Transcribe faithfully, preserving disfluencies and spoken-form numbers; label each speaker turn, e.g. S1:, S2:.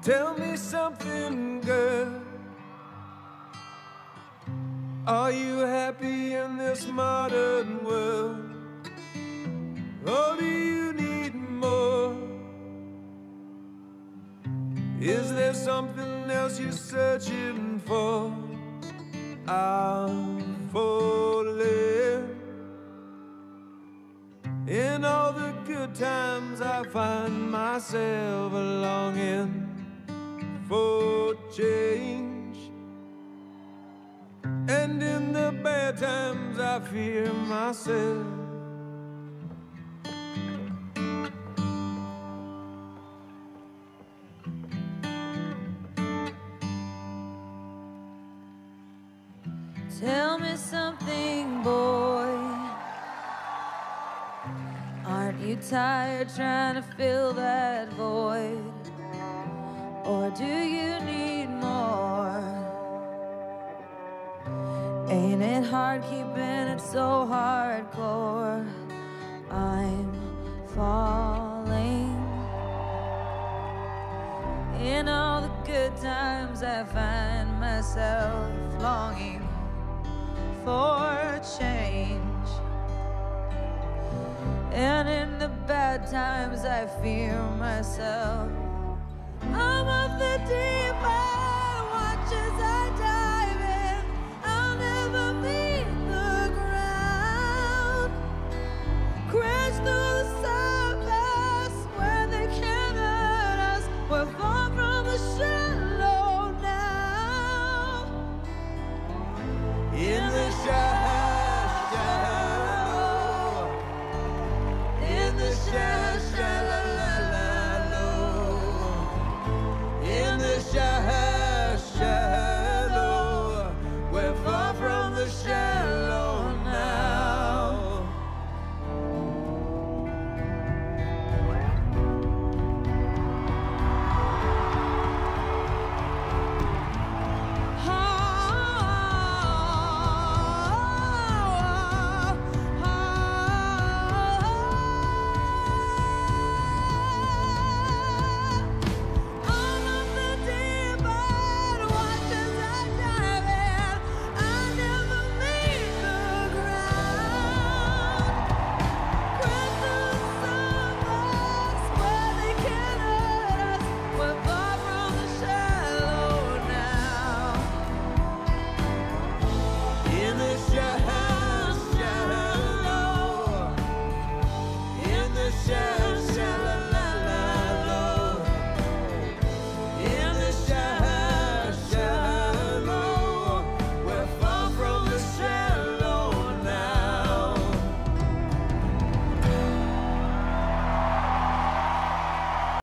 S1: Tell me something, girl. Are you happy in this modern world? Or do you need more? Is there something else you're searching for? I'm falling. In all the good times I find myself longing for change, and in the bad times I fear myself.
S2: Tell me something, boy. Aren't you tired trying to fill that void? Or do you need more? Ain't it hard keeping it so hardcore? I'm falling. In all the good times I find myself longing for change, and in the bad times I fear myself. I'm of the deep